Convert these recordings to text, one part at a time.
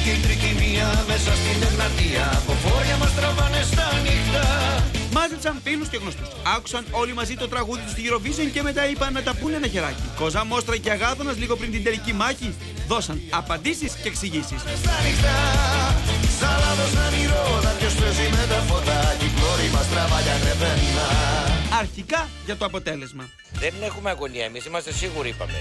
και η τρικυμία μέσα στην Εγνατία. Από φόρια μας τραβάνε στα νύχτα. Μάζεψαν φίλους και γνωστούς. Άκουσαν όλοι μαζί το τραγούδι του στη Eurovision και μετά είπαν να τα πούνε ένα χεράκι. Κόζα, Μόστρα και Αγάθωνας λίγο πριν την τελική μάχη δώσαν απαντήσεις και εξηγήσεις. Αρχικά για το αποτέλεσμα. Δεν έχουμε αγωνία, εμείς είμαστε σίγουροι, είπαμε.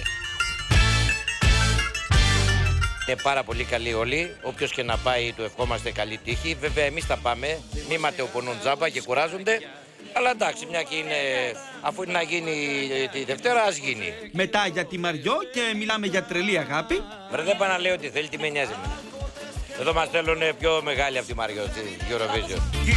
Είναι πάρα πολύ καλοί όλοι. Όποιος και να πάει, του ευχόμαστε καλή τύχη. Βέβαια, εμείς θα πάμε. Μη ματαιοπονούν τζάμπα και κουράζονται. Αλλά εντάξει, μια και είναι. Αφού είναι να γίνει τη Δευτέρα, ας γίνει. Μετά για τη Μαριό και μιλάμε για τρελή αγάπη. Βρε, δεν πάει να λέει ό,τι θέλει, τι με νοιάζει εμένα. Εδώ μας θέλουν πιο μεγάλη από τη Μαριό, τη Eurovision.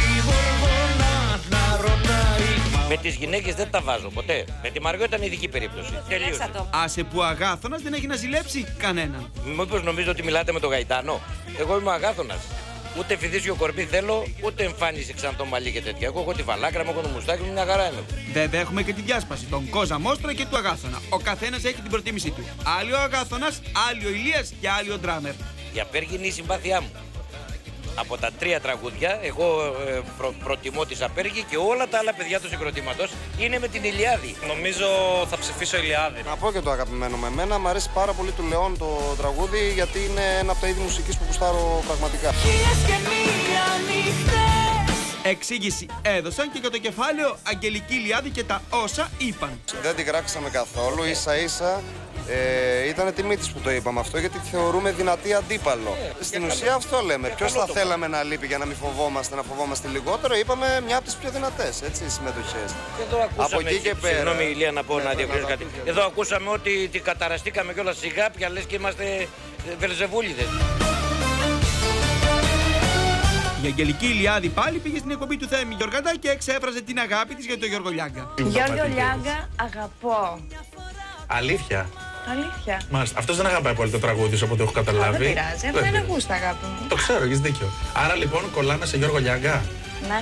Με τις γυναίκες δεν τα βάζω ποτέ. Με τη Μαριό ήταν ειδική περίπτωση. Τελείωσε. Άσε που ο Αγάθωνας δεν έχει να ζηλέψει κανέναν. Μήπως νομίζετε ότι μιλάτε με τον Γαϊτάνο? Εγώ είμαι ο Αγάθωνας. Ούτε φιδίσιο κορμί θέλω, ούτε εμφάνιση ξανά το μαλλί και τέτοια. Εγώ έχω τη βαλάκρα μου, έχω το μουστάκι μου, μια χαρά είμαι. Βέβαια έχουμε και τη διάσπαση, τον Κόζα, Μόστρα και του Αγάθωνα. Ο καθένας έχει την προτίμησή του. Άλλοι ο Αγάθωνας, άλλοι ο Ηλίας και άλλοι ο Ντράμερ. Η Απέργη είναι η συμπάθειά μου. Από τα 3 τραγούδια, εγώ προτιμώ τη Απέργη και όλα τα άλλα παιδιά του συγκροτήματος είναι με την Ηλιάδη. Νομίζω θα ψηφίσω Ηλιάδη. Να πω και το αγαπημένο με εμένα. Μ' αρέσει πάρα πολύ του Λεόν το τραγούδι, γιατί είναι ένα από τα είδη μουσικής που γουστάρω πραγματικά. Εξήγηση έδωσαν και για το κεφάλαιο Αγγελική Ηλιάδη και τα όσα είπαν. Δεν την κράξαμε καθόλου, ίσα ίσα. Ήταν τιμή της που το είπαμε αυτό, γιατί τη θεωρούμε δυνατή αντίπαλο. Στην ουσία αυτό λέμε. Ποιος θα θέλαμε να λείπει για να μην φοβόμαστε, να φοβόμαστε λιγότερο? Είπαμε μια από τις πιο δυνατές συμμετοχές. Εδώ ακούσαμε, από εκεί και πέρα. Συγγνώμη, Ηλία, να πω να διακρίνω κάτι. Εδώ ακούσαμε ότι την καταραστήκαμε κιόλας σιγά, πια λες και είμαστε βελζεβούλιδες. Η Αγγελική Ηλιάδη πάλι πήγε στην εκπομπή του Θέμη Γιοργαντά και εξέφραζε την αγάπη της για τον Γιώργο Λιάγκα. Γιώργο Λιάγκα, αγαπώ. Αλήθεια. Αλήθεια. Μάλιστα. Αυτός δεν αγαπάει πολύ το τραγούδι, οπότε έχω καταλάβει. Δεν πειράζει, αυτό είναι γούστα, αγάπη μου. Το ξέρω, έχεις δίκιο. Άρα λοιπόν κολλάμε σε Γιώργο Λιάγκα. Ναι.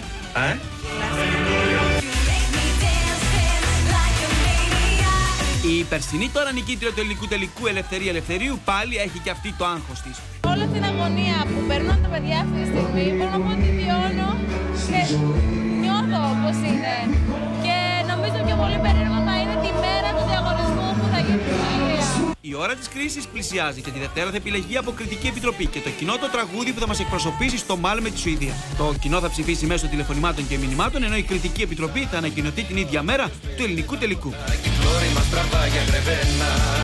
Η περσινή τώρα νικήτρια του ελληνικού τελικού Ελευθερία Ελευθερίου πάλι έχει και αυτή το άγχος της. Όλη την αγωνία που περνούν τα παιδιά αυτή τη στιγμή μπορώ να πω ότι βιώνω και νιώθω πώς είναι. Και νομίζω πιο πολύ περίεργο θα είναι τη μέρα του διαγωνισμού που θα γίνει στην Αγγλία. Η ώρα της κρίσης πλησιάζει και τη Δευτέρα θα επιλεγεί από κριτική επιτροπή και το κοινό το τραγούδι που θα μας εκπροσωπήσει στο Μάλ με τη Σουηδία. Το κοινό θα ψηφίσει μέσω τηλεφωνημάτων και μηνυμάτων, ενώ η κριτική επιτροπή θα ανακοινωθεί την ίδια μέρα του ελληνικού τελικού.